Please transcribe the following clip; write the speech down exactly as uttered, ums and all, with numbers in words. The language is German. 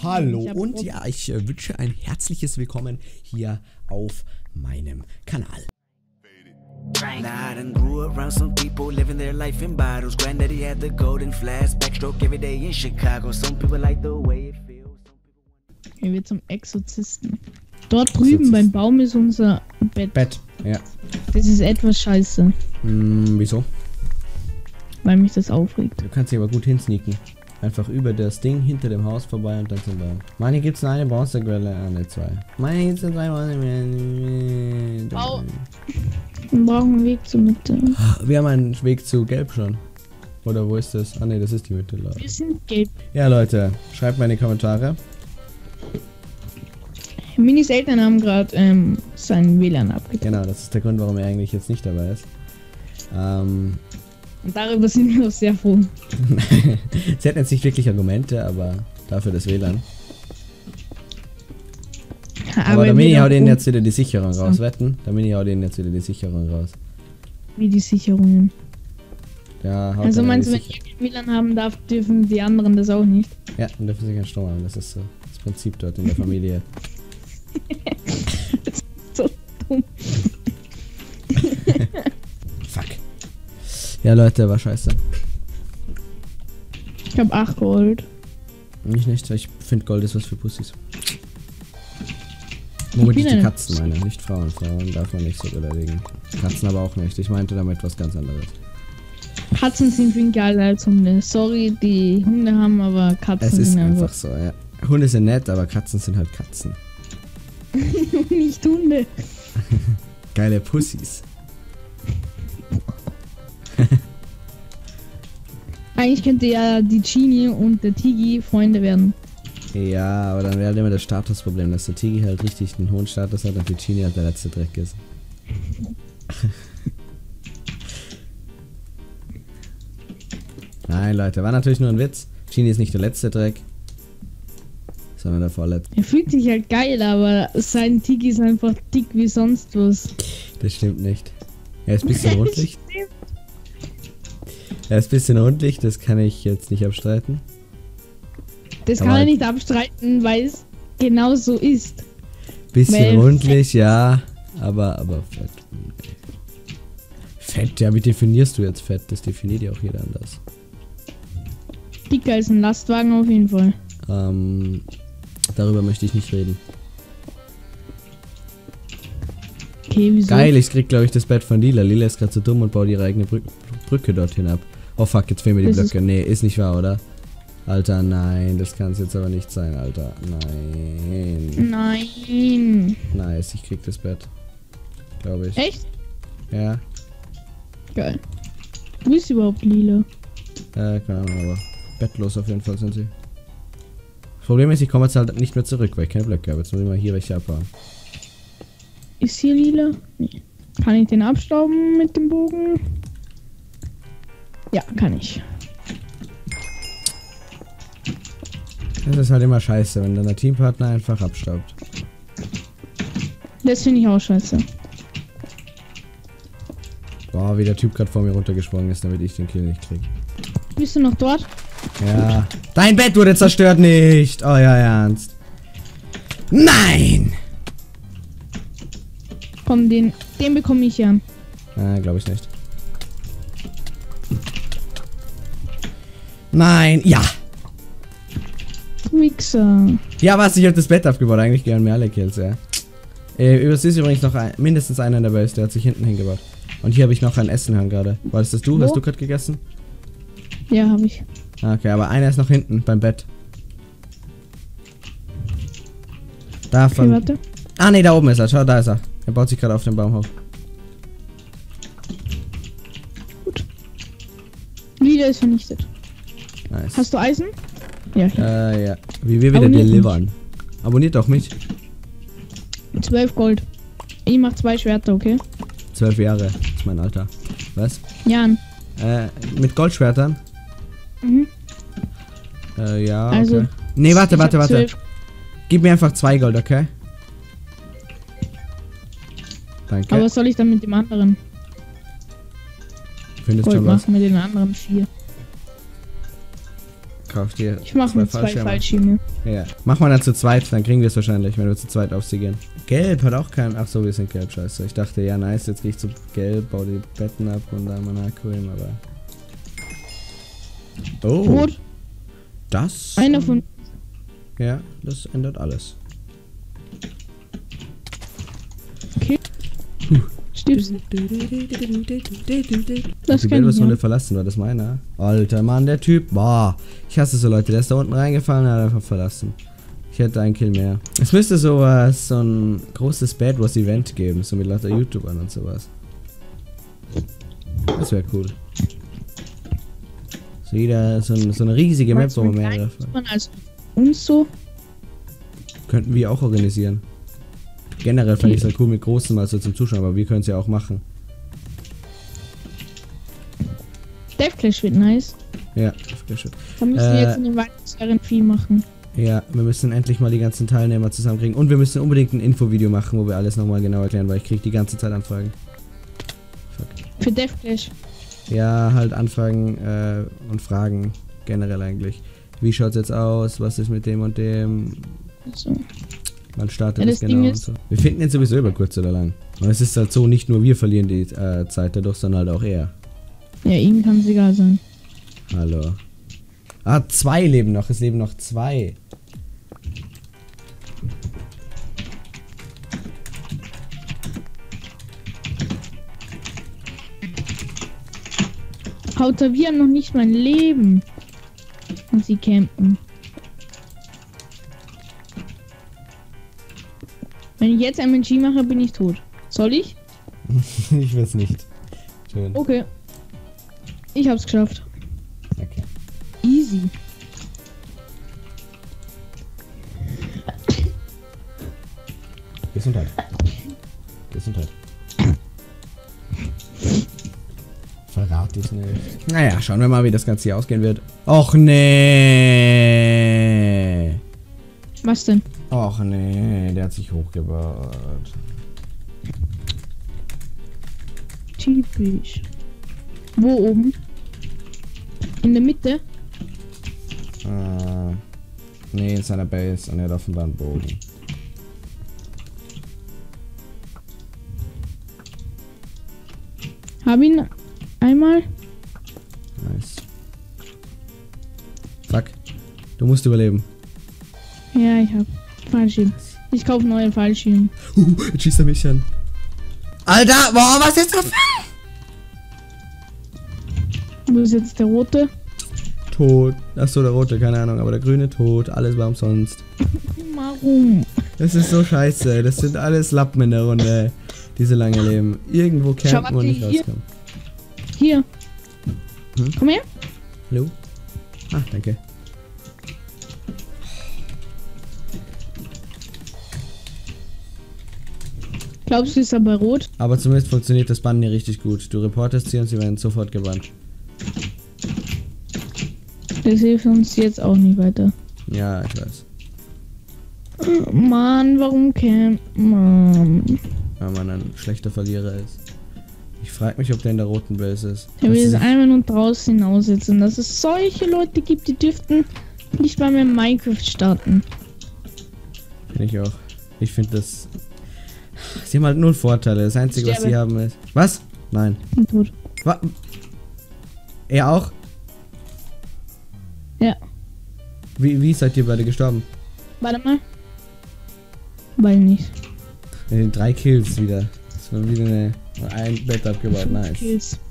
Hallo und ja, ich äh, wünsche ein herzliches Willkommen hier auf meinem Kanal. Nah, I done grew around some people living their life in bottles. Granddaddy had the golden flask, backstroke every day in Chicago. Some people like the way it feels. Gehen wir zum Exorzisten. Dort drüben beim Baum ist unser Bett. Bett, ja. Das ist etwas scheiße, Hm, wieso? weil mich das aufregt. Du kannst dich aber gut hinsneaken. Einfach über das Ding hinter dem Haus vorbei und dann zum Baum. Meine gibt's nur eine Bronzequelle, ah ne, zwei. Meine gibt's nur drei Bronzequellen. Au. Wir brauchen einen Weg zur Mitte. Wir haben einen Weg zu Gelb schon. Oder wo ist das? Ah ne, das ist die Mitte, Leute. Wir sind gelb. Ja, Leute, schreibt mal in die Kommentare. Minis Eltern haben gerade ähm, sein W L A N abgegeben. Genau, das ist der Grund, warum er eigentlich jetzt nicht dabei ist. Ähm... Und darüber sind wir auch sehr froh. Sie hatten jetzt nicht wirklich Argumente, aber dafür das W L A N. Aber, aber der Mini haut denen jetzt wieder die Sicherung raus, so. Wetten? Der Mini haut denen jetzt wieder die Sicherung raus. Wie die Sicherungen? Ja, haut also meinst du, wenn ihr kein W L A N haben darf, dürfen die anderen das auch nicht? Ja, dann dürfen sie keinen Strom haben, das ist so das Prinzip dort in der Familie. Das ist so dumm. Fuck. Ja, Leute, war scheiße. Ich hab acht Gold. Ich nicht, ich finde Gold ist was für Pussys. Womit ich, ich die Katzen meine, nicht Frauen. Frauen darf man nicht so beleidigen. Katzen aber auch nicht. Ich meinte damit was ganz anderes. Katzen sind viel geiler als Hunde. Sorry, die Hunde haben, aber Katzen es ist sind einfach, einfach so, ja. Hunde sind nett, aber Katzen sind halt Katzen. Nicht Hunde. Geile Pussys. Eigentlich könnte ja die Genie und der Tigi Freunde werden. Ja, aber dann wäre halt immer das Statusproblem, dass der Tigi halt richtig einen hohen Status hat und die Genie halt der letzte Dreck ist. Nein, Leute, war natürlich nur ein Witz. Genie ist nicht der letzte Dreck, sondern der vorletzte. Er fühlt sich halt geil, aber sein Tigi ist einfach dick wie sonst was. Das stimmt nicht. Er ist ein bisschen rundlich. Er ist ein bisschen rundlich, das kann ich jetzt nicht abstreiten. Das kann er nicht abstreiten, weil es genau so ist. Bisschen weil rundlich, ja, aber, aber fett. Fett, ja, wie definierst du jetzt Fett? Das definiert ja auch jeder anders. Dicker als ein Lastwagen auf jeden Fall. Ähm, darüber möchte ich nicht reden. Okay, wieso? Geil, ich krieg glaube ich das Bett von Lila. Lila ist gerade so dumm und baut ihre eigene Brü Brücke dorthin ab. Oh fuck, jetzt fehlen mir die das Blöcke. Nee, ist nicht wahr, oder? Alter, nein, das kann es jetzt aber nicht sein, Alter. Nein. Nein. Nice, ich krieg das Bett. Glaube ich. Echt? Ja. Geil. Wo ist überhaupt Lila? Äh, keine Ahnung, aber bettlos auf jeden Fall sind sie. Das Problem ist, ich komme jetzt halt nicht mehr zurück, weil ich keine Blöcke habe. Jetzt muss ich mal hier welche abbauen. Ist hier Lila? Nee. Kann ich den abstauben mit dem Bogen? Ja, kann ich. Das ist halt immer scheiße, wenn dann der Teampartner einfach abstaubt. Das finde ich auch scheiße. Boah, wie der Typ gerade vor mir runtergesprungen ist, damit ich den Kill nicht krieg. Bist du noch dort? Ja. Dein Bett wurde zerstört nicht! Oh ja, ernst. Nein! Komm, den, den bekomme ich ja. Äh, glaube ich nicht. Nein! Ja! Wichser. Ja, was? Ich hab das Bett abgebaut. Eigentlich gern mir alle Kills, ja. Äh, übers ist übrigens noch ein, mindestens einer in der Base, der hat sich hinten hingebaut. Und hier habe ich noch ein Essen hören gerade. War das das du? Wo? Hast du gerade gegessen? Ja, habe ich. Okay, aber einer ist noch hinten beim Bett. Davon. Okay, warte. Ah ne, da oben ist er. Schau, da ist er. Er baut sich gerade auf den Baum hoch. Gut. Lila ist vernichtet. Nice. Hast du Eisen? Ja, hier. Äh, ja. Wie wir wieder Abonniert delivern. Abonniert doch mich. zwölf Gold. Ich mach zwei Schwerter, okay? Zwölf Jahre ist mein Alter. Was? Jan. Äh, mit Goldschwertern? Mhm. Äh, ja, okay. Also, nee, warte, ich warte, hab warte. zwölf. Gib mir einfach zwei Gold, okay? Danke. Aber was soll ich dann mit dem anderen? Findest Gold schon was? machen mit den anderen vier. Kauf dir Ich mache mir zwei Fallschirme. Ja. Mach mal dann zu zweit, dann kriegen wir es wahrscheinlich, wenn wir zu zweit auf sie gehen. Gelb hat auch keinen. Ach so, wir sind gelb, scheiße. Ich dachte, ja nice, jetzt gehe ich zu gelb, baue die Betten ab und da mal nachholen, aber. Oh. Rot. Das. Einer von. Ja, das ändert alles. Okay. Puh. Stirbst. Das die Bilderzone verlassen, war das meiner? Alter Mann, der Typ. Boah. Ich hasse so Leute, der ist da unten reingefallen und hat einfach verlassen. Ich hätte einen Kill mehr. Es müsste sowas, so ein großes Bad Wars Event geben, so mit lauter YouTubern und sowas. Das wäre cool. So wieder so, ein, so eine riesige Map, wo man mehrere. Also uns so. Könnten wir auch organisieren. Generell fände ich es halt cool mit großen mal so zum Zuschauen, aber wir können es ja auch machen. Deathclash wird nice. Ja, Deathclash wird. Da müssen äh, wir jetzt in den Weihnachtsjahren viel machen. Ja, wir müssen endlich mal die ganzen Teilnehmer zusammenkriegen. Und wir müssen unbedingt ein Infovideo machen, wo wir alles nochmal genau erklären, weil ich kriege die ganze Zeit Anfragen. Fuck. Für Deathclash. Ja, halt Anfragen äh, und Fragen generell eigentlich. Wie schaut's jetzt aus? Was ist mit dem und dem? So. Wann startet Ja, das das genau Ding und ist- so. Wir finden jetzt sowieso über kurz oder lang. Und es ist halt so, nicht nur wir verlieren die äh, Zeit dadurch, sondern halt auch er. Ja, ihm kann es egal sein. Hallo. Ah, zwei leben noch. Es leben noch zwei. Hauter, wir haben noch nicht mein Leben. Und sie campen. Wenn ich jetzt M G mache, bin ich tot. Soll ich? Ich will's nicht. Schön. Okay. Ich hab's geschafft. Okay. Easy. Gesundheit. Gesundheit. Verrat dich nicht. Naja, schauen wir mal, wie das Ganze hier ausgehen wird. Och nee. Was denn? Och nee, der hat sich hochgebaut. Typisch. Wo oben? In der Mitte? Äh, nee, in seiner Base und er hat offenbar einen Bogen. Hab ihn einmal. Nice. Fuck. Du musst überleben. Ja, ich hab Fallschirm. Ich kaufe neue Fallschirme. Uh, jetzt schießt er mich an. Alter, boah, was ist das? Wo ist jetzt der rote? Tot. Achso, der rote, keine Ahnung, aber der grüne tot. Alles war umsonst. Warum? Das ist so scheiße. Das sind alles Lappen in der Runde. Diese lange Leben. Irgendwo campen Schau, und nicht hier. rauskommen. Hier. Hm? Komm her. Hallo? Ah, danke. Glaubst du, ist er bei Rot? Aber zumindest funktioniert das Bannen hier richtig gut. Du reportest sie und sie werden sofort gebannt. Das hilft uns jetzt auch nicht weiter. Ja, ich weiß. Mann, warum camp? Mann. Weil man ein schlechter Verlierer ist. Ich frage mich, ob der in der roten Base ist. Er will Das jetzt ist- einmal nur draußen hinaussitzen. Dass es solche Leute gibt, die dürften nicht mal mehr Minecraft starten. Finde ich auch. Ich finde das. Sie haben halt null Vorteile. Das Einzige, was Sterbe. sie haben ist. Was? Nein. Bin tot. Wa er auch? Ja. Wie, wie seid ihr beide gestorben? Warte mal. Weil nicht. Äh, drei Kills wieder. Das war wieder eine, ein Bett abgebaut. Nice. Kills.